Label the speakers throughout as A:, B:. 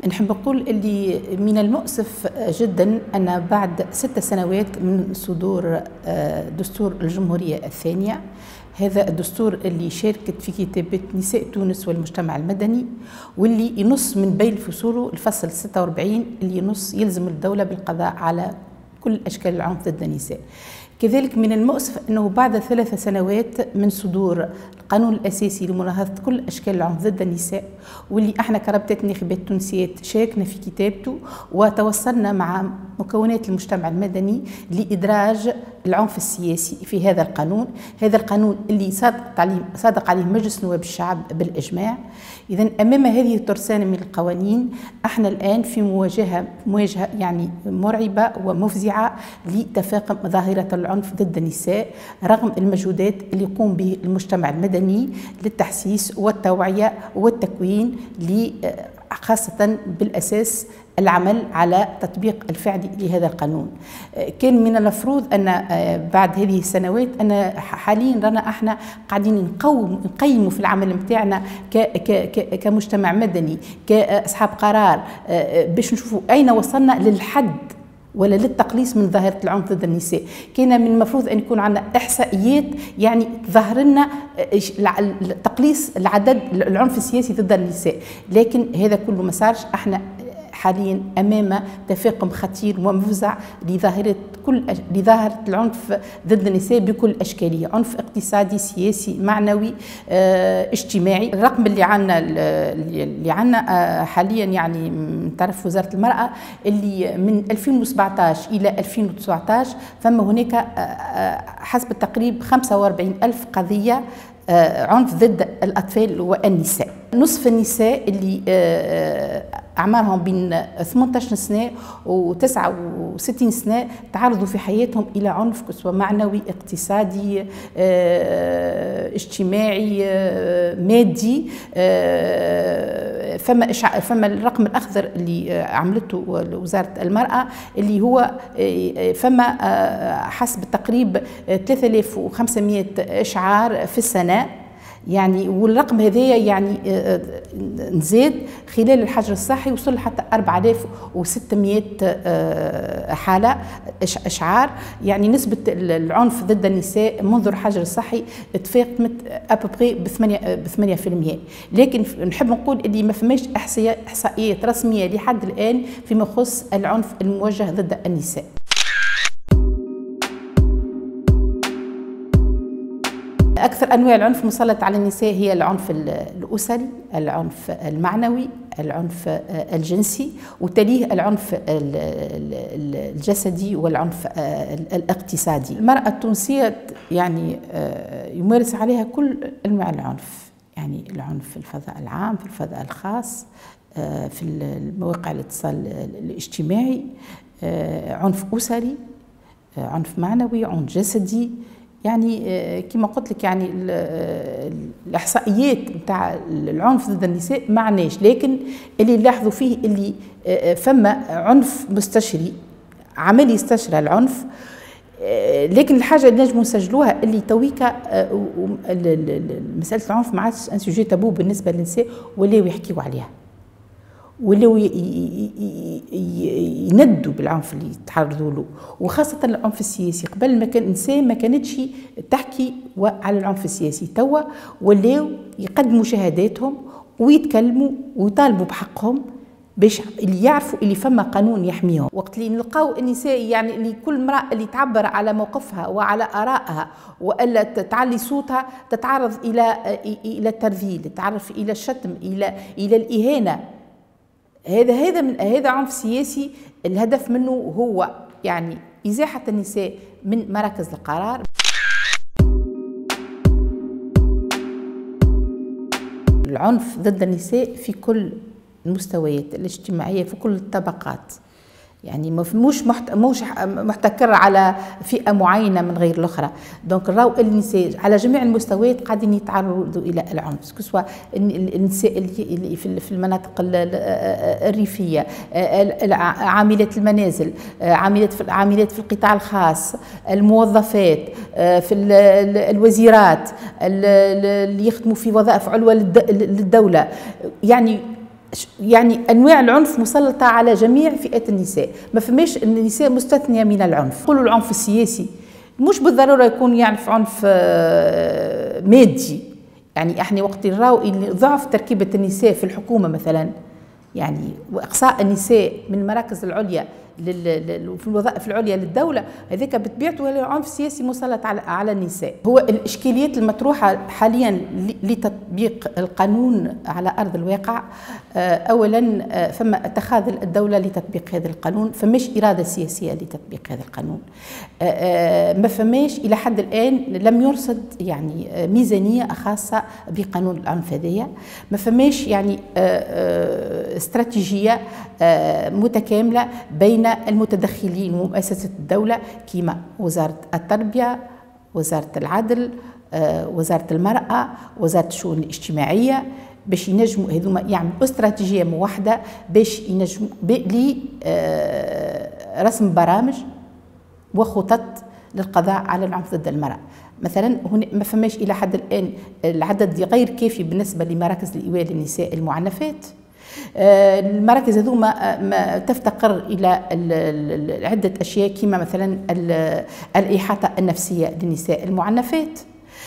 A: نحب نقول اللي من المؤسف جدا أن بعد 6 سنوات من صدور دستور الجمهورية الثانية، هذا الدستور اللي شاركت في كتابة نساء تونس والمجتمع المدني، واللي ينص من بين فصوله الفصل 46 اللي ينص يلزم الدولة بالقضاء على كل أشكال العنف ضد النساء. كذلك من المؤسف أنه بعد 3 سنوات من صدور القانون الأساسي لمناهضة كل أشكال العنف ضد النساء، واللي احنا كرابطة النخبات التونسيات شاركنا في كتابته وتوصلنا مع مكونات المجتمع المدني لإدراج العنف السياسي في هذا القانون. هذا القانون اللي صادق عليه مجلس نواب الشعب بالإجماع. إذن أمام هذه الترسانة من القوانين احنا الآن في مواجهة يعني مرعبة ومفزعة لتفاقم ظاهرة العنف ضد النساء، رغم المجهودات اللي يقوم به المجتمع المدني للتحسيس والتوعية والتكوين، خاصة بالأساس العمل على تطبيق الفعلي لهذا القانون. كان من المفروض أن بعد هذه السنوات أن حاليا رانا احنا قاعدين نقيموا في العمل نتاعنا كمجتمع مدني كأصحاب قرار، باش نشوفوا أين وصلنا للحد ولا للتقليص من ظاهرة العنف ضد النساء. كان من المفروض أن يكون عندنا إحصائيات يعني تظهر لنا تقليص العدد العنف السياسي ضد النساء، لكن هذا كله ما صارش. احنا حاليا أمام تفاقم خطير ومفزع لظاهرة العنف ضد النساء بكل أشكاله، عنف اقتصادي سياسي معنوي اجتماعي. الرقم اللي عنا حاليا يعني من طرف وزارة المرأة اللي من 2017 إلى 2019 فما هناك حسب التقريب 45,000 قضية عنف ضد الأطفال والنساء. نصف النساء اللي أعمارهم بين 18 سنة و69 سنة تعرضوا في حياتهم إلى عنف سواء معنوي اقتصادي اجتماعي مادي. فما الرقم الأخضر اللي عملته وزارة المرأة اللي هو فما حسب التقريب 3500 إشعار في السنة يعني، والرقم هذايا يعني نزاد خلال الحجر الصحي وصل حتى 4600 حالة إشعار. يعني نسبة العنف ضد النساء منذ الحجر الصحي تفاقمت أبوبغي ب8%. لكن نحب نقول اللي ما فماش إحصائيات رسمية لحد الآن فيما يخص العنف الموجه ضد النساء. أكثر أنواع العنف المسلط على النساء هي العنف الأسري، العنف المعنوي، العنف الجنسي، وتليه العنف الجسدي والعنف الاقتصادي. المرأة التونسية يعني يمارس عليها كل أنواع العنف، يعني العنف في الفضاء العام، في الفضاء الخاص، في المواقع الاتصال الاجتماعي، عنف أسري، عنف معنوي، عنف جسدي. يعني كما قلت لك يعني الاحصائيات نتاع العنف ضد النساء ما عناش، لكن اللي نلاحظوا فيه اللي فما عنف مستشري عملي يستشرى العنف. لكن الحاجه اللي نجموا نسجلوها اللي تويكا مساله العنف ما عادش ان سوجي تابو بالنسبه للنساء، ولاو يحكيوا عليها، ولاو يندوا بالعنف اللي يتعرضوا له، وخاصة العنف السياسي. قبل ما كان الإنسان ما كانتش تحكي على العنف السياسي، توا ولاو يقدموا شهاداتهم ويتكلموا ويطالبوا بحقهم باش اللي يعرفوا اللي فما قانون يحميهم. وقت اللي نلقاو النساء يعني اللي كل امرأة اللي تعبر على موقفها وعلى آرائها وإلا تعلي صوتها تتعرض إلى الترذيل، تتعرض إلى الشتم، إلى الإهانة. هذا عنف سياسي الهدف منه هو يعني إزاحة النساء من مراكز القرار. العنف ضد النساء في كل المستويات الاجتماعية، في كل الطبقات، يعني مش محتكر على فئة معينة من غير الأخرى. دونك راهو النساء على جميع المستويات قاعدين يتعرضوا إلى العنف، سواء النساء اللي في المناطق الريفية، عاملات المنازل، عاملات في القطاع الخاص، الموظفات في الوزيرات اللي يخدموا في وظائف علوى للدولة. يعني يعني انواع العنف مسلطه على جميع فئات النساء، ما فماش النساء مستثنيه من العنف. نقولوا العنف السياسي مش بالضروره يكون يعني في عنف مادي، يعني احنا وقت نراو ضعف تركيبه النساء في الحكومه مثلا، يعني واقصاء النساء من المراكز العليا في الوظائف العليا للدوله، هذاك بطبيعته عنف سياسي مسلط على النساء. هو الاشكاليات المطروحه حاليا لتطبيق القانون على ارض الواقع، اولا فما اتخاذ الدوله لتطبيق هذا القانون، فماش اراده سياسيه لتطبيق هذا القانون، ما فماش الى حد الان لم يرصد يعني ميزانيه خاصه بقانون العنف هذايا، ما فماش يعني استراتيجيه متكامله بين المتدخلين ومؤسسة الدولة كما وزارة التربية، وزارة العدل، وزارة المرأة، وزارة الشؤون الاجتماعية، باش ينجموا هذوما يعملوا استراتيجية موحدة باش ينجموا لرسم برامج وخطط للقضاء على العنف ضد المرأة. مثلا هنا ما فماش إلى حد الآن العدد غير كافي بالنسبة لمراكز الإيواء للنساء المعنفات. المراكز هذوما تفتقر إلى عدة أشياء كما مثلا الإحاطة النفسية للنساء المعنفات.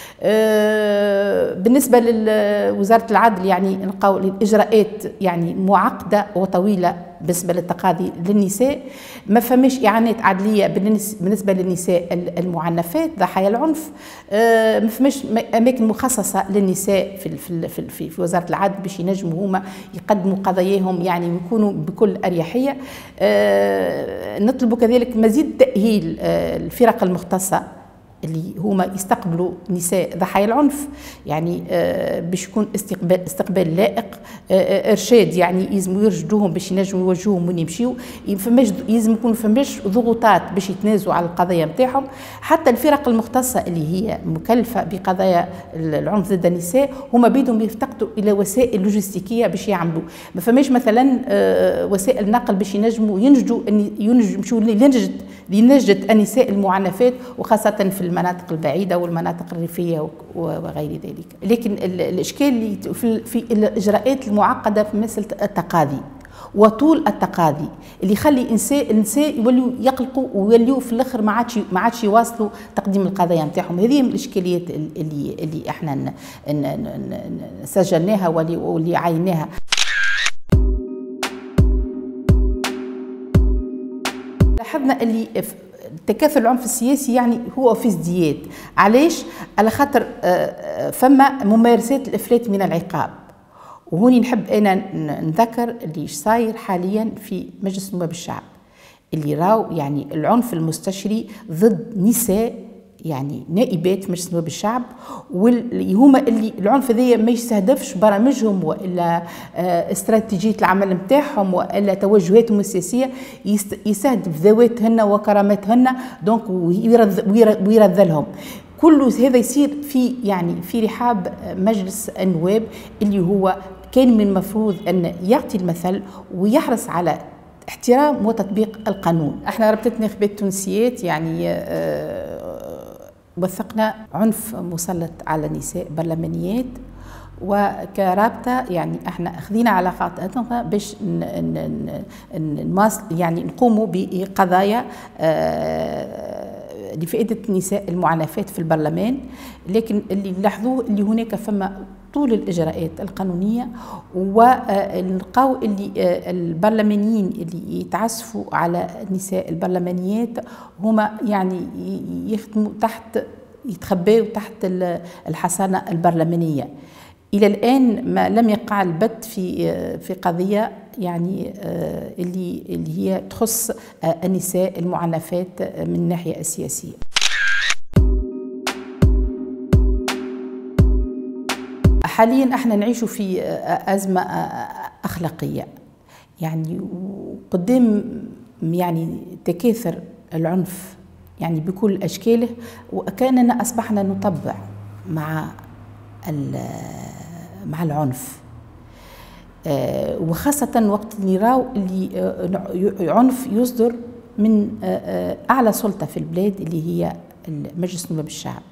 A: بالنسبة لوزارة العدل يعني نلقاو الإجراءات يعني معقدة وطويلة بالنسبة للتقاضي للنساء، ما فماش إعانات عدلية بالنسبة للنساء المعنفات ضحايا العنف، ما فماش أماكن مخصصة للنساء في وزارة العدل باش ينجموا هما يقدموا قضاياهم يعني ويكونوا بكل أريحية. نطلب كذلك مزيد تأهيل الفرق المختصة اللي هما يستقبلوا نساء ضحايا العنف، يعني باش يكون استقبال لائق، ارشاد يعني يلزموا يرشدوهم باش ينجموا يوجهوهم وين يمشيوا، فماش يلزم يكون فماش ضغوطات باش يتنازلوا على القضايا نتاعهم. حتى الفرق المختصه اللي هي مكلفه بقضايا العنف ضد النساء هما بيدهم يفتقدوا الى وسائل لوجستيكيه باش يعملوا، ما فماش مثلا وسائل نقل باش ينجموا يمشوا لنجدة النساء المعنفات وخاصه في المناطق البعيده والمناطق الريفيه وغير ذلك. لكن الاشكال اللي في الاجراءات المعقده في مساله التقاضي وطول التقاضي اللي يخلي النساء يولوا يقلقوا ويولوا في الاخر ما عادش يواصلوا تقديم القضايا نتاعهم. هذه من الاشكاليات اللي احنا سجلناها واللي عيناها. لاحظنا اللي تكاثر العنف السياسي يعني هو في ازدياد. علاش؟ على خاطر فما ممارسات الافلات من العقاب، وهوني نحب انا نذكر اللي صاير حاليا في مجلس نواب الشعب اللي راو يعني العنف المستشري ضد نساء يعني نائبات في مجلس نواب الشعب، واللي هما اللي العنف هذايا ما يستهدفش برامجهم والا استراتيجيه العمل نتاعهم والا توجهاتهم السياسيه، يستهدف ذواتهن وكراماتهن دونك ويرذلهم. كل هذا يصير في رحاب مجلس النواب اللي هو كان من المفروض ان يعطي المثل ويحرص على احترام وتطبيق القانون. احنا رابطه الناخبات التونسيات يعني وثقنا عنف مسلط على النساء برلمانيات، وكرابطه يعني احنا اخذنا علاقات باش يعني نقوموا بقضايا لفائده النساء المعنفات في البرلمان. لكن اللي نلاحظوه اللي هناك فما طول الاجراءات القانونيه، ونلقاو اللي البرلمانيين اللي يتعسفوا على النساء البرلمانيات هما يعني يخدموا يتخباوا تحت الحصانه البرلمانيه. الى الان ما لم يقع البت في قضيه يعني اللي هي تخص النساء المعنفات من الناحيه السياسيه. حاليا احنا نعيش في أزمة أخلاقية، يعني قدام يعني تكاثر العنف يعني بكل أشكاله، وكأننا أصبحنا نطبع مع العنف، وخاصة وقت نراو اللي عنف يصدر من أعلى سلطة في البلاد اللي هي مجلس نواب الشعب.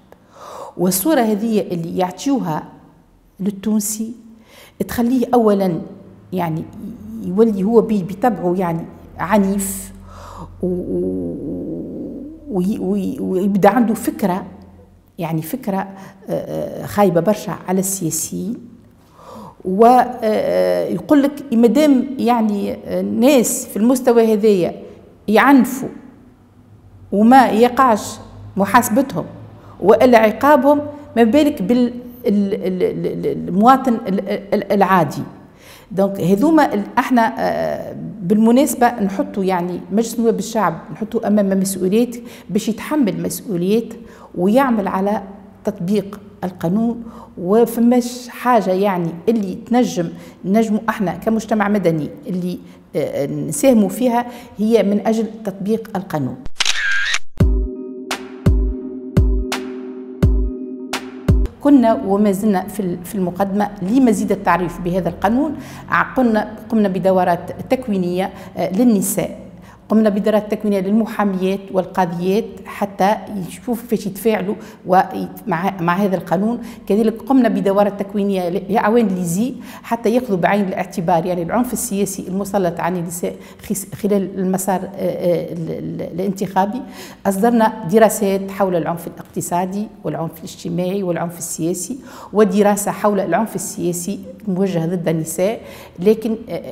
A: والصورة هذه اللي يعطيوها للتونسي تخليه أولا يعني يولي هو بطبعه يعني عنيف، ويبدا عنده فكره، يعني فكره خايبه برشا على السياسيين، ويقول لك مادام يعني ناس في المستوى هذايا يعنفوا وما يقعش محاسبتهم والا عقابهم، ما بالك بالمواطن العادي. دونك هذوما احنا بالمناسبه نحطوا يعني مجلس نواب الشعب نحطوا امام مسؤوليات باش يتحمل مسؤوليات ويعمل على تطبيق القانون. وفماش حاجه يعني اللي نجموا احنا كمجتمع مدني اللي نساهموا فيها هي من اجل تطبيق القانون. كنا وما زلنا في المقدمة لمزيد التعريف بهذا القانون. قمنا بدورات تكوينية للنساء، قمنا بدورات تكوينية للمحاميات والقاضيات حتى يشوفوا كيفاش يتفاعلوا مع هذا القانون. كذلك قمنا بدورات تكوينية لأعوان ليزي حتى ياخذوا بعين الاعتبار يعني العنف السياسي المسلط على النساء خلال المسار الانتخابي. أصدرنا دراسات حول العنف الاقتصادي والعنف الاجتماعي والعنف السياسي، ودراسة حول العنف السياسي الموجه ضد النساء. لكن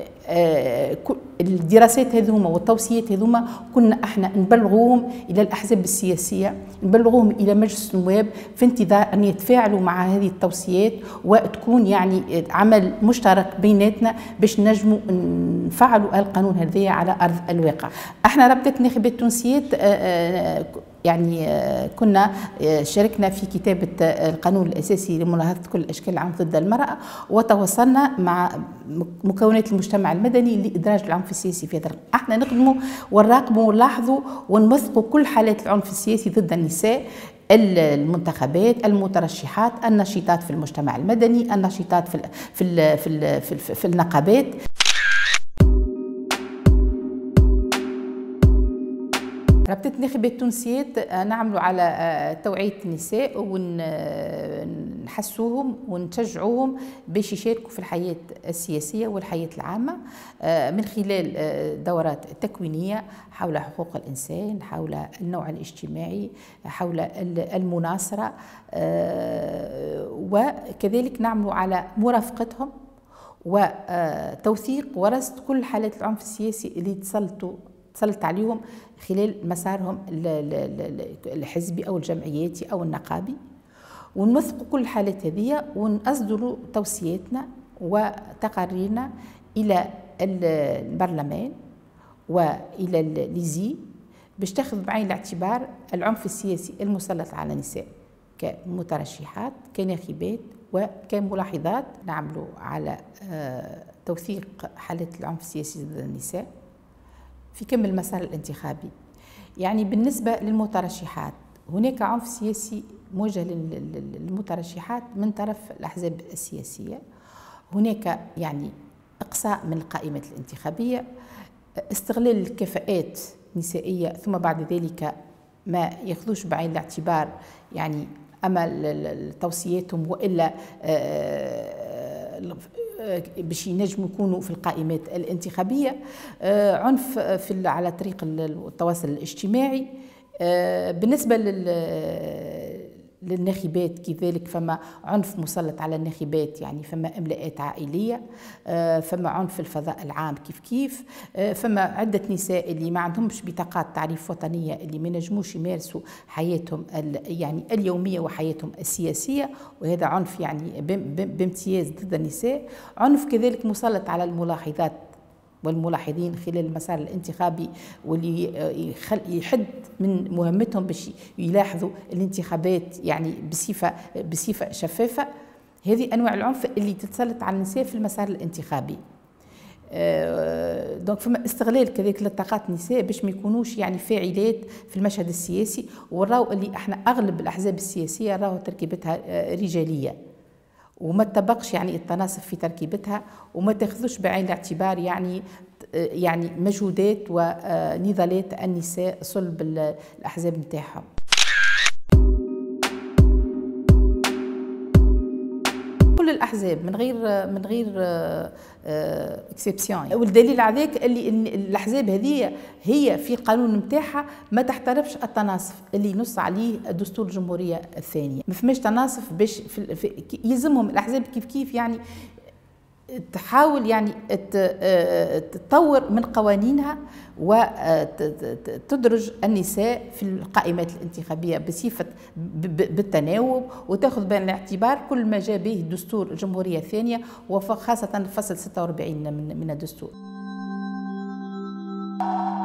A: الدراسات هذوما والتوصيات هذوما كنا احنا نبلغوهم الى الاحزاب السياسيه، نبلغوهم الى مجلس النواب في انتظار ان يتفاعلوا مع هذه التوصيات وتكون يعني عمل مشترك بيناتنا باش نجموا نفعلوا القانون هذايا على ارض الواقع. احنا رابطه الناخبات التونسيات يعني كنا شاركنا في كتابة القانون الأساسي لمناهضة كل أشكال العنف ضد المرأة، وتواصلنا مع مكونات المجتمع المدني لإدراج العنف السياسي في هذا. احنا نخدموا ونراقبوا ونلاحظوا ونوثقوا كل حالات العنف السياسي ضد النساء، المنتخبات، المترشحات، النشيطات في المجتمع المدني، النشيطات في النقابات. رابطة الناخبات التونسيات نعملوا على توعية النساء ونحسوهم ونشجعوهم باش يشاركوا في الحياة السياسية والحياة العامة من خلال دورات تكوينية حول حقوق الإنسان، حول النوع الاجتماعي، حول المناصرة، وكذلك نعملوا على مرافقتهم وتوثيق ورصد كل حالات العنف السياسي اللي تسلط عليهم خلال مسارهم الحزبي أو الجمعياتي أو النقابي. ونوثقوا كل الحالات هذه ونصدروا توصياتنا وتقاريرنا إلى البرلمان وإلى الليزي باش تاخذ بعين الاعتبار العنف السياسي المسلط على النساء كمترشحات كناخبات وكملاحظات. نعملوا على توثيق حالات العنف السياسي ضد النساء في كامل المسار الانتخابي. يعني بالنسبة للمترشحات هناك عنف سياسي موجه للمترشحات من طرف الأحزاب السياسية، هناك يعني إقصاء من القائمة الانتخابية، استغلال الكفاءات النسائية، ثم بعد ذلك ما ياخذوش بعين الاعتبار يعني أما توصياتهم وإلا باش ينجموا يكونوا في القائمات الانتخابية. عنف على طريق التواصل الاجتماعي. بالنسبة للناخبات كذلك فما عنف مسلط على الناخبات، يعني فما املاءات عائليه، فما عنف في الفضاء العام كيف فما عده نساء اللي ما عندهمش بطاقات تعريف وطنيه اللي ما ينجموش يمارسوا حياتهم يعني اليوميه وحياتهم السياسيه، وهذا عنف يعني بامتياز ضد النساء. عنف كذلك مسلط على الملاحظات والملاحظين خلال المسار الانتخابي، واللي يحد من مهمتهم باش يلاحظوا الانتخابات يعني بصفه شفافه. هذه انواع العنف اللي تتسلط على النساء في المسار الانتخابي. دونك فما استغلال كذلك لطاقات النساء باش ما يكونوش يعني فاعلات في المشهد السياسي، وراو اللي احنا اغلب الاحزاب السياسيه راهو تركيبتها رجاليه، وما تطبقش يعني التناصف في تركيبتها، وما تاخذوش بعين الاعتبار يعني مجهودات ونضالات النساء صلب الاحزاب نتاعهم. كل الاحزاب من غير اكسبسيون. والدليل على ذلك اللي إن الاحزاب هذه هي في القانون نتاعها ما تحترمش التناصف اللي نص عليه دستور الجمهوريه الثانيه. ما فماش تناصف باش يلزمهم الاحزاب كيف يعني تحاول يعني تطور من قوانينها وتدرج النساء في القائمات الانتخابية بصفة بالتناوب، وتأخذ بعين الاعتبار كل ما جاء به دستور الجمهورية الثانية وخاصة فصل 46 من الدستور.